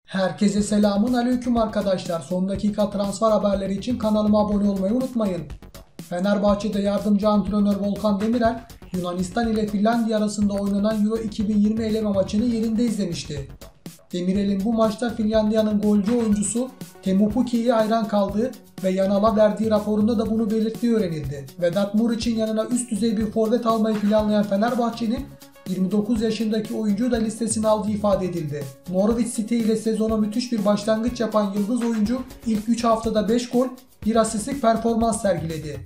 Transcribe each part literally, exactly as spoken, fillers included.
Herkese selamun aleyküm arkadaşlar. Son dakika transfer haberleri için kanalıma abone olmayı unutmayın. Fenerbahçe'de yardımcı antrenör Volkan Demirel, Yunanistan ile Finlandiya arasında oynanan Euro iki bin yirmi eleme maçını yerinde izlemişti. Demirel'in bu maçta Finlandiya'nın golcü oyuncusu Teemu Pukki'ye hayran kaldığı ve Yanal'a verdiği raporunda da bunu belirttiği öğrenildi. Vedat Muriç'in yanına üst düzey bir forvet almayı planlayan Fenerbahçe'nin yirmi dokuz yaşındaki oyuncuyu da listesine aldığı ifade edildi. Norwich City ile sezona müthiş bir başlangıç yapan yıldız oyuncu ilk üç haftada beş gol, bir asistlik performans sergiledi.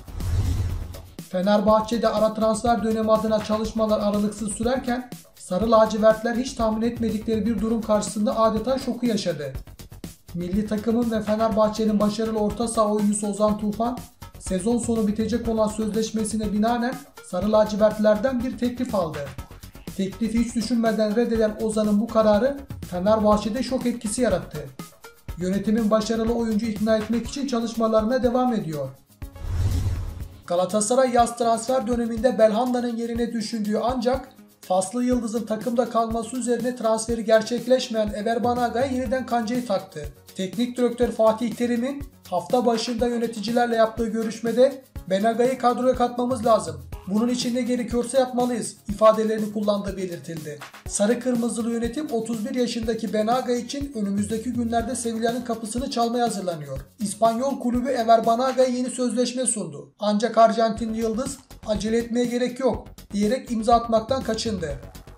Fenerbahçe'de ara transfer dönemi adına çalışmalar aralıksız sürerken Sarı lacivertler hiç tahmin etmedikleri bir durum karşısında adeta şoku yaşadı. Milli takımın ve Fenerbahçe'nin başarılı orta saha oyuncusu Ozan Tufan, sezon sonu bitecek olan sözleşmesine binaen Sarı lacivertlerden bir teklif aldı. Teklifi hiç düşünmeden reddeden Ozan'ın bu kararı Fenerbahçe'de şok etkisi yarattı. Yönetimin başarılı oyuncu ikna etmek için çalışmalarına devam ediyor. Galatasaray yaz transfer döneminde Belhanda'nın yerine düşündüğü ancak Faslı Yıldız'ın takımda kalması üzerine transferi gerçekleşmeyen Ever Banaga'ya yeniden kancayı taktı. Teknik direktör Fatih Terim'in hafta başında yöneticilerle yaptığı görüşmede "Banaga'yı kadroya katmamız lazım. Bunun için ne gerekiyorsa yapmalıyız" ifadelerini kullandığı belirtildi. Sarı Kırmızılı yönetim otuz bir yaşındaki Banaga için önümüzdeki günlerde Sevilla'nın kapısını çalmaya hazırlanıyor. İspanyol kulübü Ever Banaga'ya yeni sözleşme sundu. Ancak Arjantinli Yıldız "acele etmeye gerek yok" diyerek imza atmaktan kaçındı.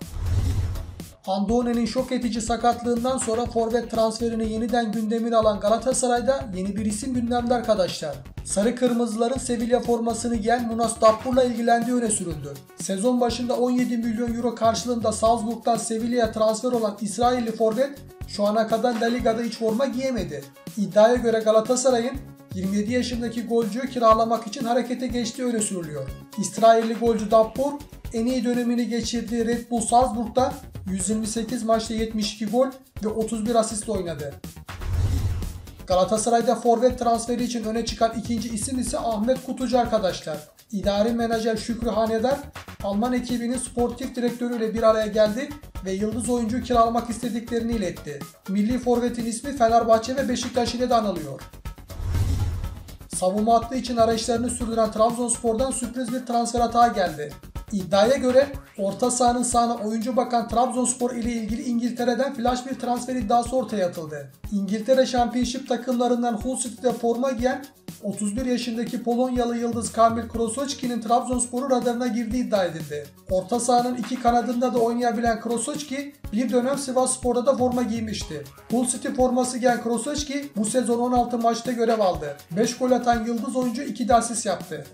Andone'nin şok edici sakatlığından sonra forvet transferini yeniden gündemine alan Galatasaray'da yeni bir isim gündemde arkadaşlar. Sarı Kırmızıların Sevilla formasını giyen Munas Dappur'la ilgilendiği öne sürüldü. Sezon başında on yedi milyon euro karşılığında Salzburg'dan Sevilla'ya transfer olan İsrailli forvet şu ana kadar La Liga'da hiç forma giyemedi. İddiaya göre Galatasaray'ın yirmi yedi yaşındaki golcüyü kiralamak için harekete geçtiği öne sürülüyor. İsrailli golcü Dappur en iyi dönemini geçirdiği Red Bull Salzburg'da yüz yirmi sekiz maçta yetmiş iki gol ve otuz bir asistle oynadı. Galatasaray'da forvet transferi için öne çıkan ikinci isim ise Ahmet Kutucu arkadaşlar. İdari menajer Şükrü Hanedar, Alman ekibinin sportif direktörüyle bir araya geldi ve yıldız oyuncuyu kiralamak istediklerini iletti. Milli forvetin ismi Fenerbahçe ve Beşiktaş ile de anılıyor. Savunma hattı için arayışlarını sürdüren Trabzonspor'dan sürpriz bir transfer hatağı geldi. İddiaya göre orta sahanın sahına oyuncu bakan Trabzonspor ile ilgili İngiltere'den flash bir transfer iddiası ortaya atıldı. İngiltere Championship takımlarından Hull City'de forma giyen otuz bir yaşındaki Polonyalı yıldız Kamil Krosocki'nin Trabzonspor'un radarına girdiği iddia edildi. Orta sahanın iki kanadında da oynayabilen Krosocki bir dönem Sivasspor'da da forma giymişti. Hull City forması giyen Krosocki bu sezon on altı maçta görev aldı. beş gol atan yıldız oyuncu iki de asist yaptı.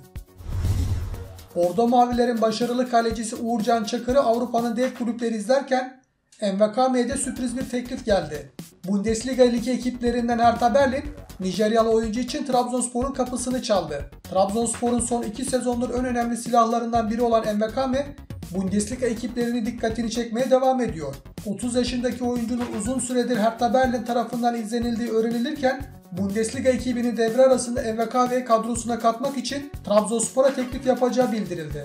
Bordo Mavilerin başarılı kalecisi Uğurcan Çakır'ı Avrupa'nın dev kulüpleri izlerken M V K M'de sürpriz bir teklif geldi. Bundesliga ligi ekiplerinden Hertha Berlin, Nijeryalı oyuncu için Trabzonspor'un kapısını çaldı. Trabzonspor'un son iki sezondur en önemli silahlarından biri olan M V K M, Bundesliga ekiplerinin dikkatini çekmeye devam ediyor. otuz yaşındaki oyuncunun uzun süredir Hertha Berlin tarafından izlenildiği öğrenilirken, Bundesliga ekibini devre arasında M V K M kadrosuna katmak için Trabzonspor'a teklif yapacağı bildirildi.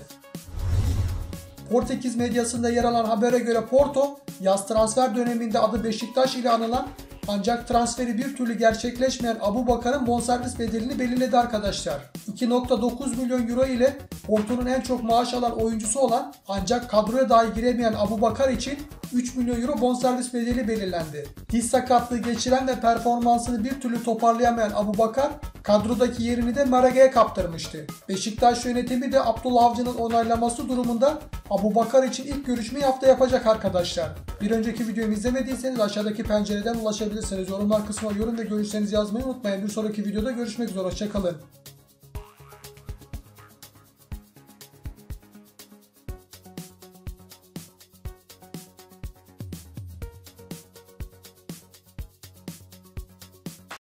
Portekiz medyasında yer alan habere göre Porto, yaz transfer döneminde adı Beşiktaş ile anılan ancak transferi bir türlü gerçekleşmeyen Abubakar'ın bonservis bedelini belirledi arkadaşlar. iki nokta dokuz milyon euro ile Porto'nun en çok maaş alan oyuncusu olan ancak kadroya dahi giremeyen Abubakar için üç milyon euro bonservis bedeli belirlendi. Diz sakatlığı geçiren ve performansını bir türlü toparlayamayan Abubakar, kadrodaki yerini de Maraga'ya kaptırmıştı. Beşiktaş yönetimi de Abdullah Avcı'nın onaylaması durumunda Abubakar için ilk görüşmeyi hafta yapacak arkadaşlar. Bir önceki videomu izlemediyseniz aşağıdaki pencereden ulaşabilirsiniz. Yorumlar kısmına yorum ve görüşlerinizi yazmayı unutmayın. Bir sonraki videoda görüşmek üzere. Hoşçakalın.